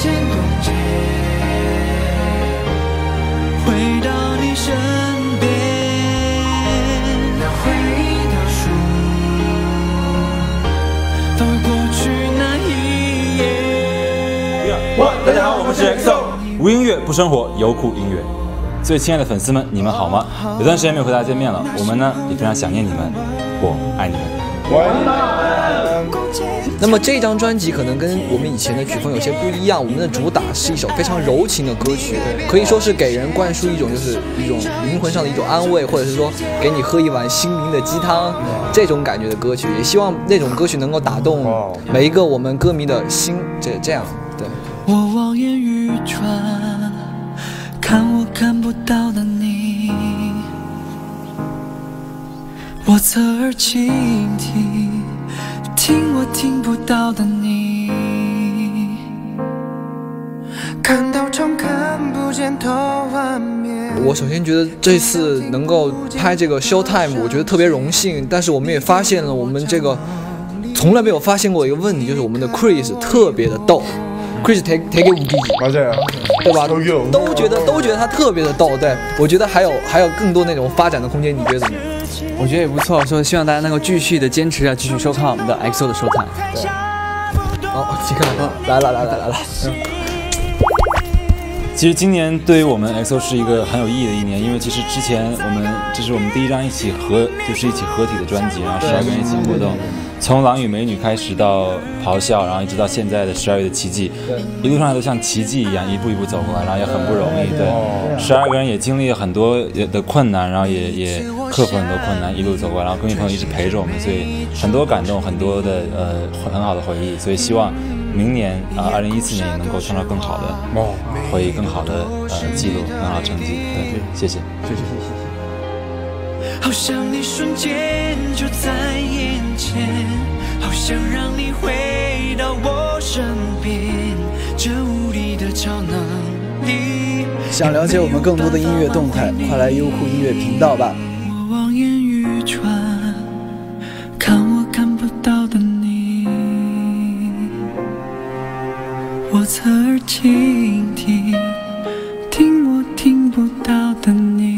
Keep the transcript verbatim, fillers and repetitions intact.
间冻结，回到你身边，那回忆的书翻回过去那一页。 哇，大家好，我们是 X O， 无音乐不生活，优酷音乐。最亲爱的粉丝们，你们好吗？有段时间没有和大家见面了，我们呢也非常想念你们，我爱你们。 那么这张专辑可能跟我们以前的曲风有些不一样，我们的主打是一首非常柔情的歌曲，可以说是给人灌输一种就是一种灵魂上的一种安慰，或者是说给你喝一碗心灵的鸡汤这种感觉的歌曲，也希望那种歌曲能够打动每一个我们歌迷的心，这这样对。 我望眼欲穿，看我看不到的你，我侧耳倾听，听我听不到的你，看到重看不见头画面。 我首先觉得这次能够拍这个 Showtime， 我觉得特别荣幸，但是我们也发现了我们这个从来没有发现过一个问题，就是我们的 Chris 特别的逗。Chris 되게 웃기지， 맞아요， 对吧？都觉得都觉得他特别的逗，对我觉得还有还有更多那种发展的空间，你觉得怎么样？ 我觉得也不错，所以希望大家能够继续的坚持啊，继续收看我们的 X O 的Showtime。 对，哦，你看，来了来了来了。 其实今年对于我们 X O 是一个很有意义的一年，因为其实之前我们这是我们第一张一起合就是一起合体的专辑，然后十二个人一起活动，从《狼与美女》开始到咆哮，然后一直到现在的十二月的奇迹，一路上都像奇迹一样一步一步走过来，然后也很不容易。对，十二个人也经历了很多的困难，然后也也克服很多困难，一路走过来，然后歌迷朋友一直陪着我们，所以很多感动，很多的呃很好的回忆，所以希望明年啊，二零一四年也能够创造更好的回忆，更好的呃记录，更好的成绩。对，谢谢，谢谢，谢谢。 好像你瞬间就在眼前，好想让你回到我身边，这无力的超能力。 想了解我们更多的音乐动态，快来优酷音乐频道吧。 我望眼欲穿，看我看不到的你，我侧耳倾听，听我听不到的你。